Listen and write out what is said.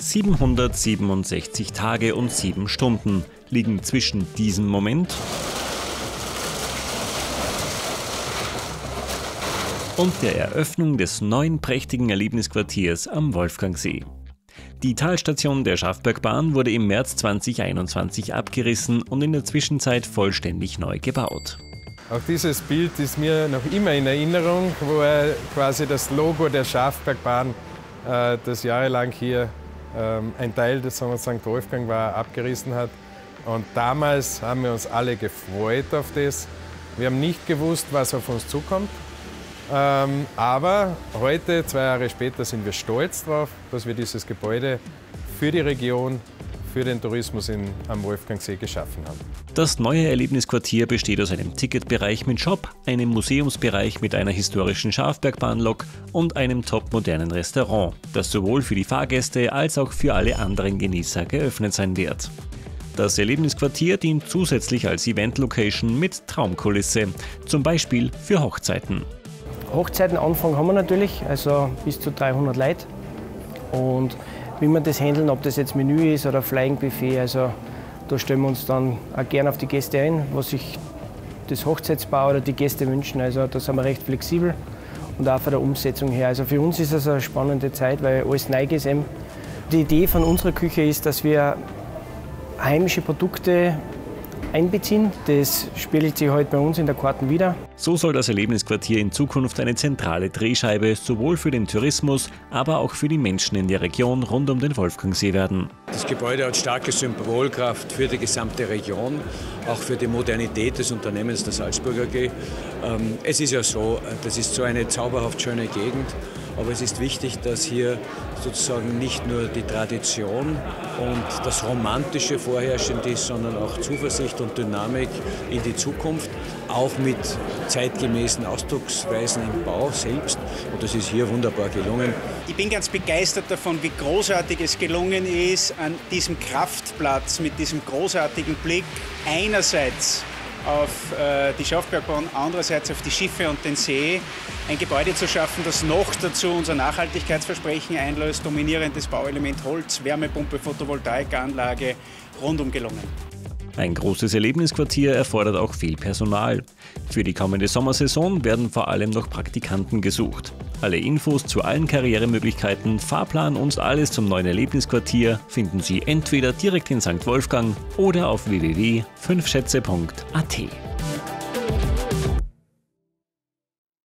767 Tage und 7 Stunden liegen zwischen diesem Moment und der Eröffnung des neuen prächtigen Erlebnisquartiers am Wolfgangsee. Die Talstation der Schafbergbahn wurde im März 2021 abgerissen und in der Zwischenzeit vollständig neu gebaut. Auch dieses Bild ist mir noch immer in Erinnerung, wo er quasi das Logo der Schafbergbahn, das jahrelang hier ein Teil des St. Wolfgang war, abgerissen hat. Und damals haben wir uns alle gefreut auf das. Wir haben nicht gewusst, was auf uns zukommt. Aber heute, 2 Jahre später, sind wir stolz darauf, dass wir dieses Gebäude für die Region, für den Tourismus am Wolfgangsee geschaffen haben. Das neue Erlebnisquartier besteht aus einem Ticketbereich mit Shop, einem Museumsbereich mit einer historischen Schafbergbahnlok und einem topmodernen Restaurant, das sowohl für die Fahrgäste als auch für alle anderen Genießer geöffnet sein wird. Das Erlebnisquartier dient zusätzlich als Event-Location mit Traumkulisse, zum Beispiel für Hochzeiten. Hochzeitenanfang haben wir natürlich, also bis zu 300 Leute. Und wie wir das handeln, ob das jetzt Menü ist oder Flying Buffet, also da stellen wir uns dann auch gerne auf die Gäste ein, was sich das Hochzeitspaar oder die Gäste wünschen. Also da sind wir recht flexibel und auch von der Umsetzung her. Also für uns ist es eine spannende Zeit, weil alles neu ist. Die Idee von unserer Küche ist, dass wir heimische Produkte einbeziehen. Das spiegelt sich heute bei uns in der Karte wider. So soll das Erlebnisquartier in Zukunft eine zentrale Drehscheibe sowohl für den Tourismus, aber auch für die Menschen in der Region rund um den Wolfgangsee werden. Das Gebäude hat starke Symbolkraft für die gesamte Region, auch für die Modernität des Unternehmens der Salzburger AG. Es ist ja so, das ist so eine zauberhaft schöne Gegend, aber es ist wichtig, dass hier sozusagen nicht nur die Tradition und das Romantische vorherrschend ist, sondern auch Zuversicht und Dynamik in die Zukunft, auch mit zeitgemäßen Ausdrucksweisen im Bau selbst. Und das ist hier wunderbar gelungen. Ich bin ganz begeistert davon, wie großartig es gelungen ist, an diesem Kraftplatz mit diesem großartigen Blick einerseits auf die Schafbergbahn, andererseits auf die Schiffe und den See, ein Gebäude zu schaffen, das noch dazu unser Nachhaltigkeitsversprechen einlöst, dominierendes Bauelement Holz, Wärmepumpe, Photovoltaikanlage, rundum gelungen. Ein großes Erlebnisquartier erfordert auch viel Personal. Für die kommende Sommersaison werden vor allem noch Praktikanten gesucht. Alle Infos zu allen Karrieremöglichkeiten, Fahrplan und alles zum neuen Erlebnisquartier finden Sie entweder direkt in St. Wolfgang oder auf www.5schätze.at.